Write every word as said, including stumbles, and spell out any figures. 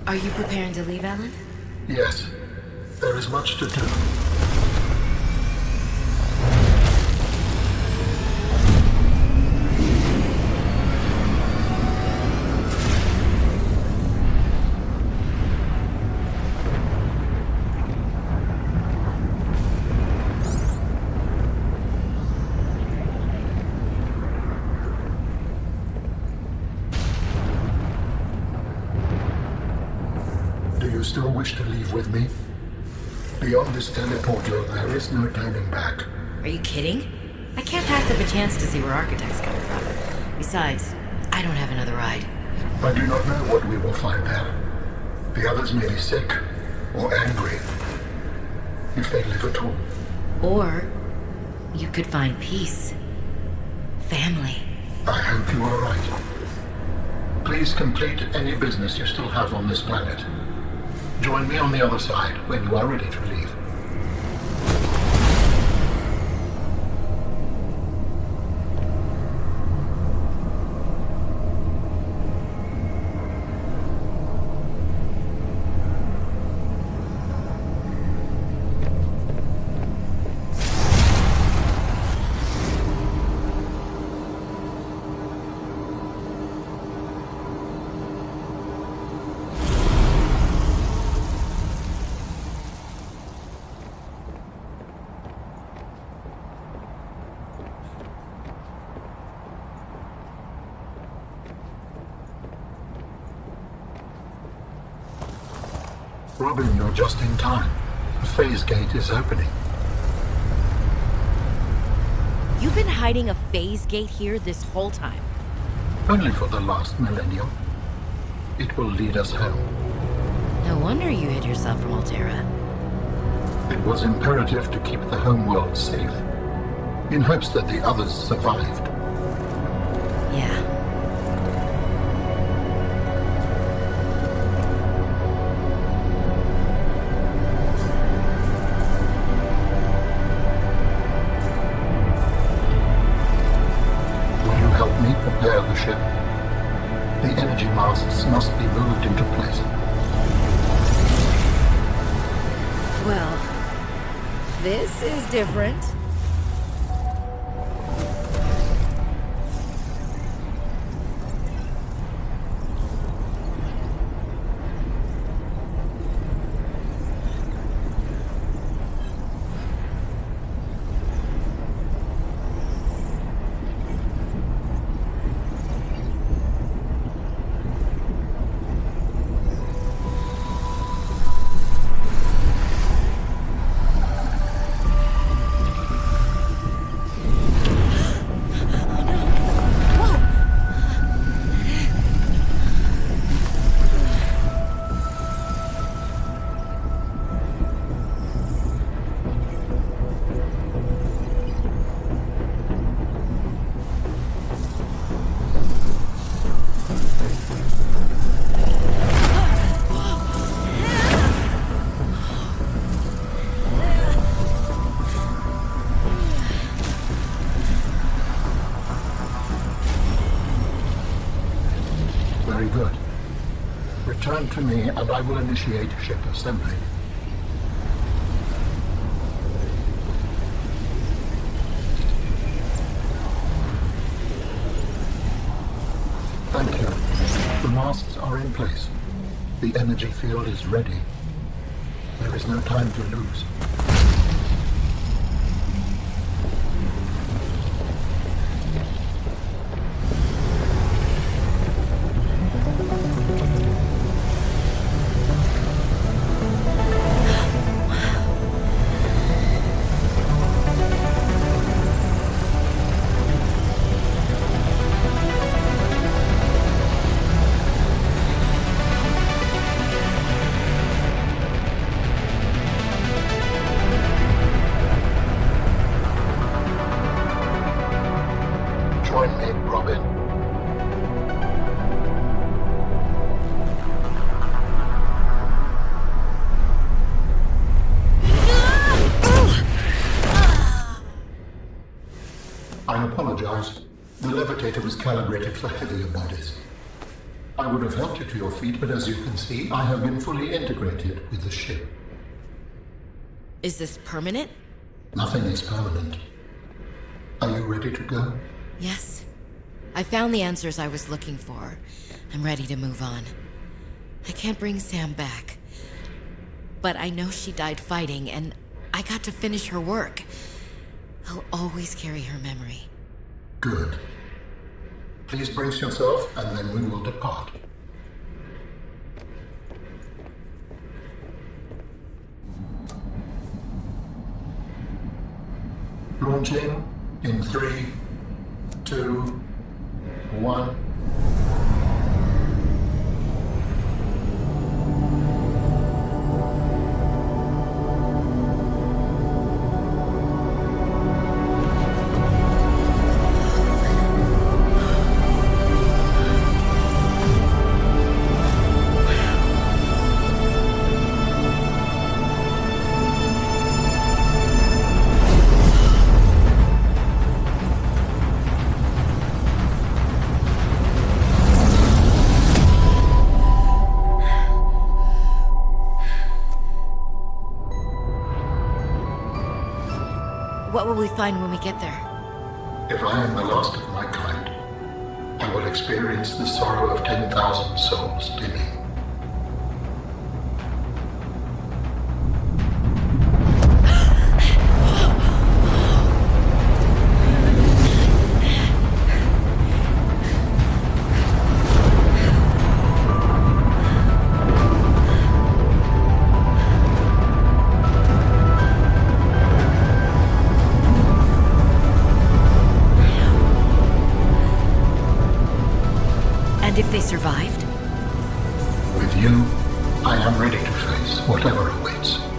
Are you preparing to leave, Alan? Yes. There is much to do. Still wish to leave with me? Beyond this teleportal, there is no turning back. Are you kidding? I can't pass up a chance to see where Architect's coming from. Besides, I don't have another ride. I do not know what we will find there. The others may be sick or angry, if they live at all. Or you could find peace. Family. I hope you are right. Please complete any business you still have on this planet. Join me on the other side when you are ready to leave. Robin, you're just in time. The phase gate is opening. You've been hiding a phase gate here this whole time? Only for the last millennium. It will lead us home. No wonder you hid yourself from Alterra. It was imperative to keep the homeworld safe, in hopes that the others survived. Yeah. Prepare the ship. The energy masts must be moved into place. Well, this is different. Very good. Return to me and I will initiate ship assembly. Thank you. The masts are in place. The energy field is ready. There is no time to lose. Join me, Robin. I apologize. The levitator was calibrated for heavier bodies. I would have helped you to your feet, but as you can see, I have been fully integrated with the ship. Is this permanent? Nothing is permanent. Are you ready to go? Yes. I found the answers I was looking for. I'm ready to move on. I can't bring Sam back. But I know she died fighting, and I got to finish her work. I'll always carry her memory. Good. Please brace yourself, and then we will depart. Launching in three, two, one. What will we find when we get there? If I am the last of my kind, I will experience the sorrow of ten thousand souls dimming. And if they survived? With you, I am ready to face whatever awaits.